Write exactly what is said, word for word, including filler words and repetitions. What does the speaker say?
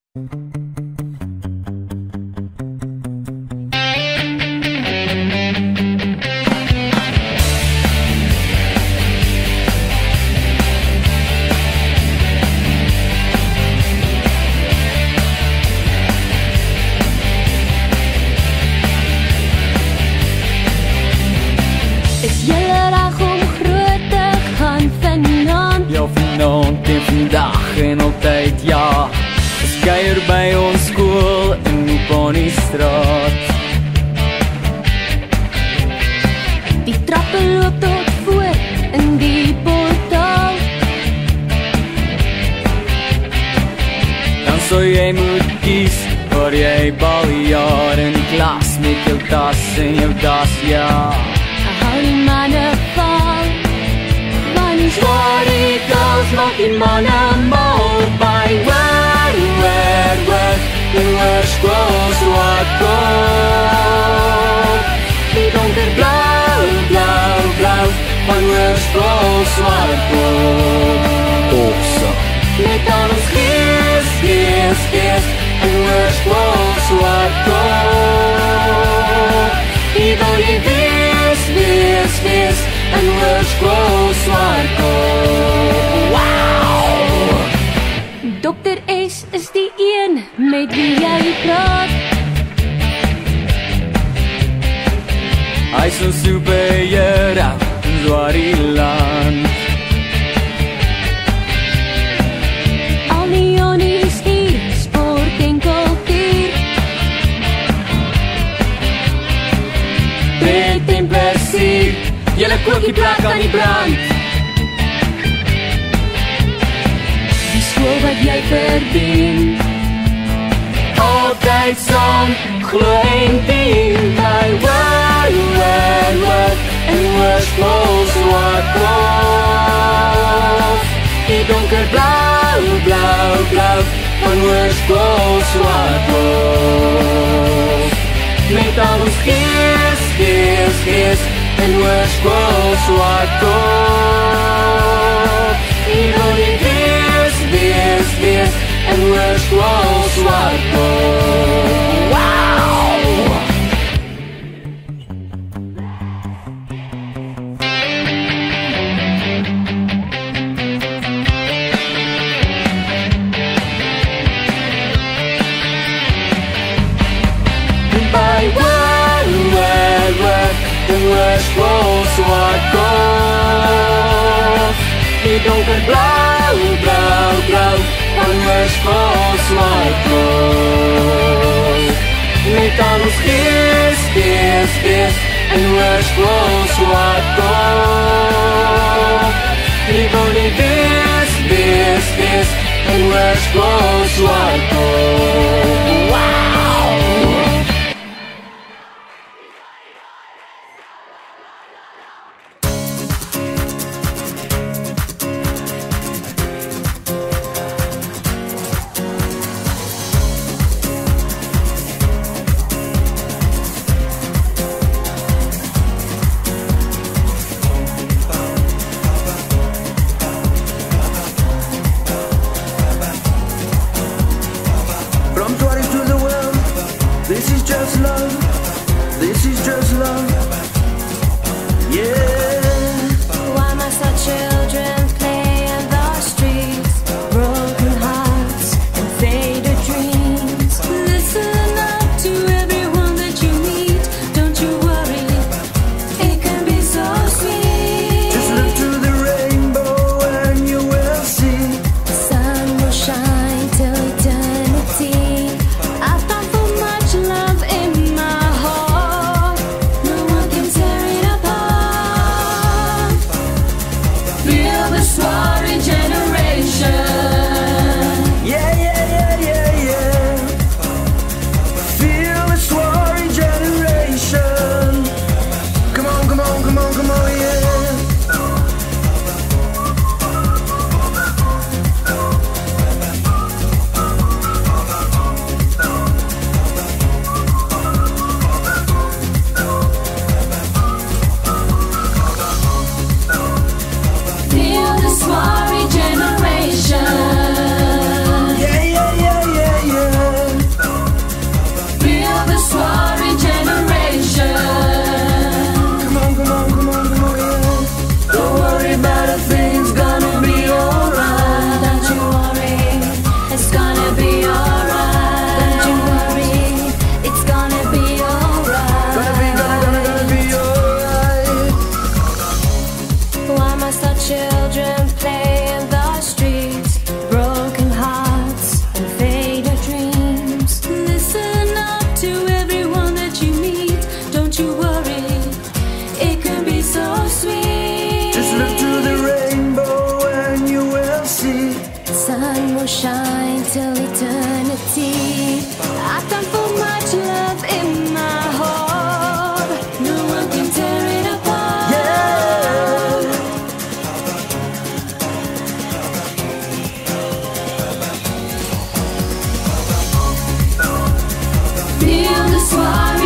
Is julle reg om groot te gaan vanaand? Ja, vanaand en vandag en altyd, ja. Is kuier by ons skool in Bonniestraat. Die trappe loop tot voor in die portaal. Dan sou jy moet kies waar jy baljaar in die klas met jou tas en jou das, ja. Hou die manne val, want die zware kous maak die manne mal. By waar, waar, waar, die oorskool swart kop. Die donker blauw, blauw, blauw, van oorskool swart kop. Awesome. Met al ons gees, gees, gees, en oorskool swart kop. Die wil jy wees, wees, wees, en oorskool swart kop. Wow! dokter S is die een met wie jy praat. Hy is ons superhero in Zwaarieland. Al die jonnies hier, sport en kultuur. Pret en plesier, julle kook die plek aan die brand. Die skool wat jy verdien, Altyd saam, glo en dien. By waar, waar, waar, en oorskool swart kop. Die donker blauw, blauw, blauw, van oorskool swart kop. Met al ons gees, gees, gees, en oorskool swart kop. Die wil nie wees, wees, wees, en oorskool swart kop. Wow! By waar, waar, waar, en oorskool swart kop. Die donker blauw, blauw, blauw, van oorskool swart kop. Met al ons gees, gees, gees, en oorskool swart kop. Die wil nie wees, wees, wees, en oorskool swart kop. Wow! eternity. I found so much love in my heart. No one can tear it apart. Yeah. Feel the spark.